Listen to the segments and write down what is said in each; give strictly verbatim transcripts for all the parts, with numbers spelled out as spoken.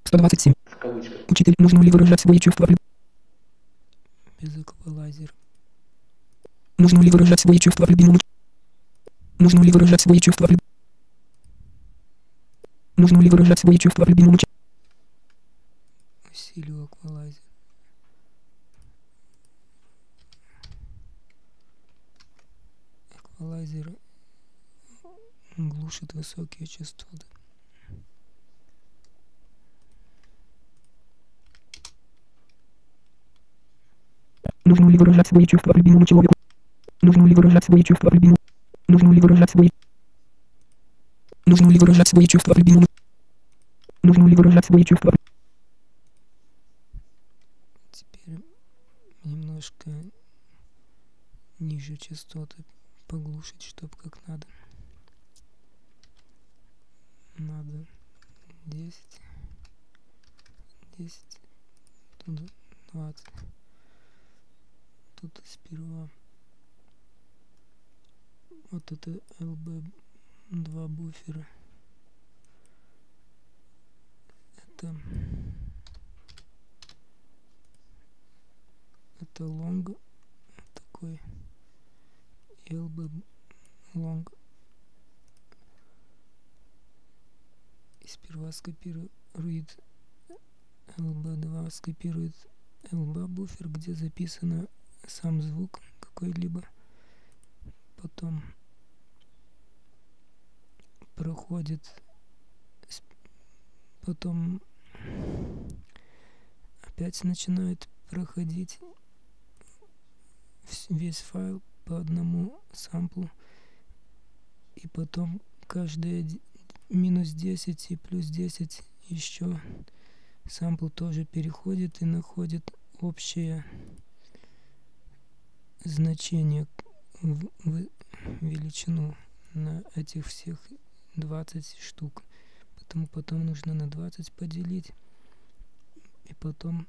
сто двадцать семь. Учитель, нужно ли выражать свои чувства? Без эквалайзера. Нужно ли выражать свои чувства любимому? Нужно ли выражать свои чувства? Нужно ли выражать свои чувства любимому? Усилию эквалайзер. Эквалайзер глушит высокие частоты. Нужно ли выражать свои чувства любимому человеку? Нужно ли выражать свои чувства любимому? Нужно ли выражать свои... Нужно ли выражать свои чувства любимому? Нужно ли выражать свои чувства? Теперь немножко ниже частоты поглушить, чтобы как надо. Надо десять, десять, тут двадцать. Тут сперва вот это эл би два буфера. Это это long такой эл би long. И сперва скопирует эл би два, скопирует эл би буфер, где записано сам звук какой-либо. Потом проходит, потом опять начинает проходить весь файл по одному самплу, и потом каждые минус десять и плюс десять еще сампл тоже переходит и находит общее значение в, в величину на этих всех двадцать штук. Поэтому потом нужно на двадцать поделить, и потом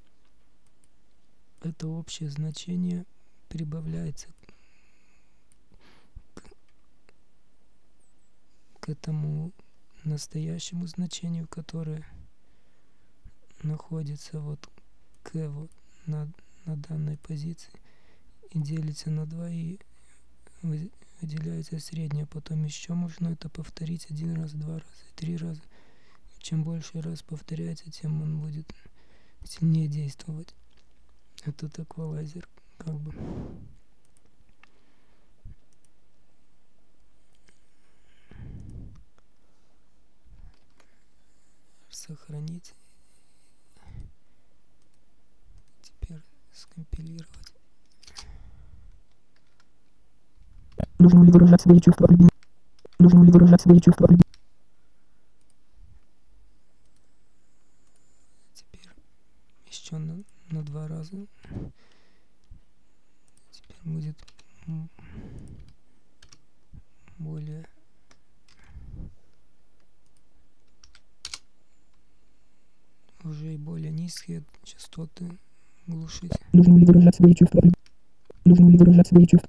это общее значение прибавляется к, к этому настоящему значению, которое находится вот к вот на, на данной позиции, и делится на два, и выделяется среднее. Потом еще можно это повторить один раз, два раза, три раза. Чем больше раз повторяется, тем он будет сильнее действовать. Этот эквалайзер как бы сохранить. Теперь скомпилировать. Нужно ли выражать свои чувства любимому? Нужно ли выражать свои чувства любимому? Теперь еще на, на два раза. Теперь будет более уже и более низкие частоты глушить. Нужно ли выражать свои чувства любимому? Нужно ли выражать свои чувства?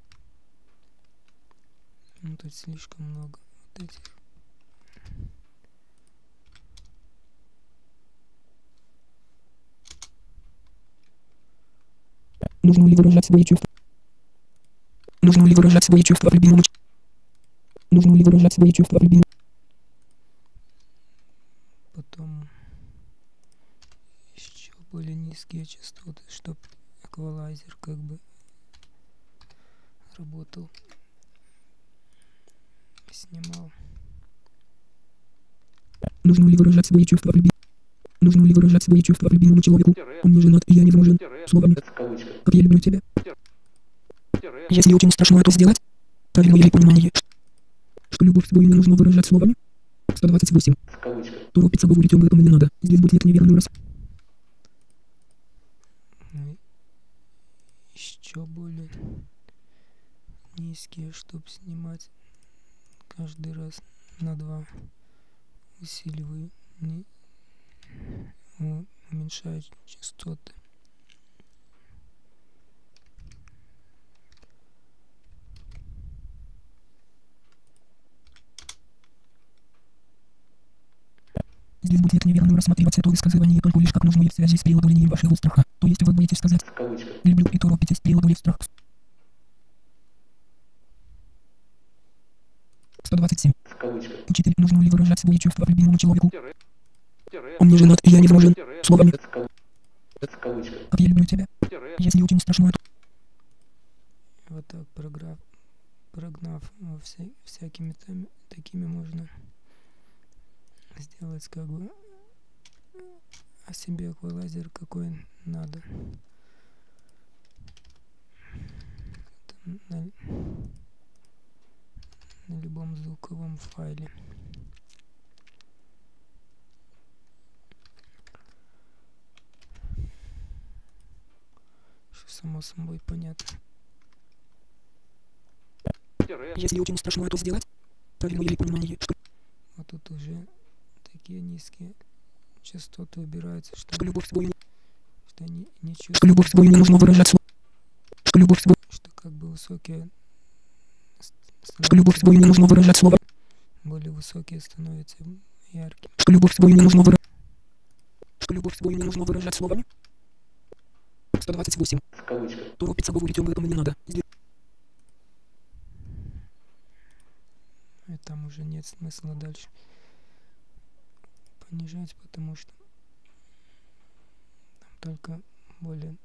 Ну, тут слишком много вот этих. Нужно ли выражать свои чувства? Нужно ли выражать свои чувства любимому? Нужно ли выражать свои чувства любимому? Потом еще более низкие частоты, чтобы эквалайзер как бы работал, снимал. Нужно ли выражать свои чувства любимому? Нужно ли выражать свои чувства любимому человеку? Он не женат, и я не нужен. Словами. Как я люблю тебя. Если очень страшно это сделать, правильно ли понимание, что любовь свою не нужно выражать словами? сто двадцать восемь. Торопиться говорить об этом не надо. Здесь будет неверный раз. Ну, еще более низкие, чтобы снимать каждый раз на два. Усиливаю, не, уменьшаю частоты. Здесь Здесь будет неверно рассматривать это высказывание только лишь как нужное в связи с преодолением вашего страха. То есть вы будете сказать «люблю» и торопитесь, преодолев страх. сто двадцать семь. Учитель, нужно ли выражать свои чувства любимому человеку? Он не женат, и я не замужем. Словами. Как я люблю тебя. Если очень страшно это. Вот так програф, прогнав во вся, всякими там, такими можно сделать как бы о себе эквалайзер какой надо. На, на любом звуковом файле. Что само собой понятно. Если очень страшно это сделать, правильно ли понимание, что... Вот тут уже такие низкие частоты убираются, что, что любовь свою... что не, не чувствуют, что любовь свою не нужно выражать слово. Что любовь свою... что как бы высокие... Что любовь свою не нужно выражать слово. Более высокие становятся яркими. Что любовь свою не нужно выражать... Что любовь свою не нужно выражать словами. сто двадцать восемь. Торопиться говорить об этом не надо. И там уже нет смысла дальше понижать, потому что там только более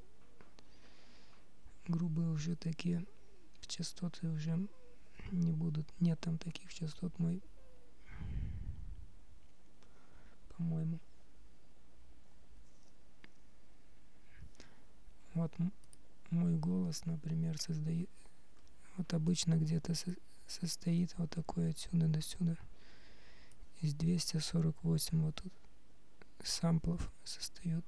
грубые уже такие частоты уже не будут. Нет там таких частот, мой, по-моему. Вот мой голос, например, создает, вот обычно где-то со состоит вот такой отсюда до сюда из двести сорок восемь вот тут самплов состоит,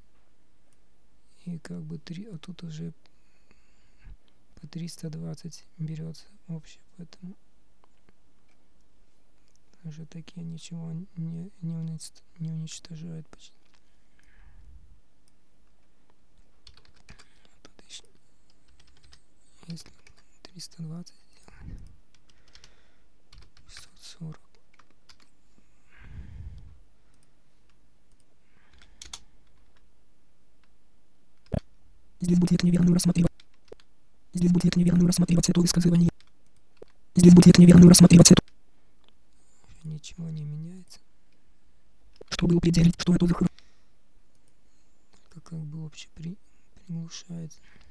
и как бы три, а тут уже по триста двадцать берется общее, поэтому уже такие ничего не, не, унич, не уничтожают почти. Тут еще, если триста двадцать сделать, шестьсот сорок. Здесь будет неверным рассматривать. Здесь будет неверным рассматривать это высказывание. Здесь будет неверным рассматривать это. Ничего не меняется. Чтобы определить, что это за хр... Только как бы общепри... приглушается.